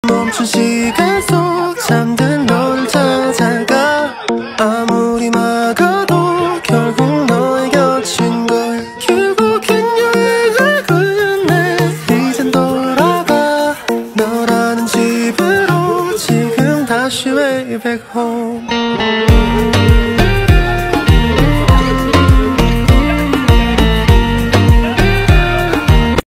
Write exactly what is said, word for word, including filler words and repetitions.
멈춘 시간 속 잠든 너를 찾아가 아무리 막아도 결국 너의 곁인 걸 결국엔 여행을 끝내 이젠 돌아가 너라는 집으로 지금 다시 way back home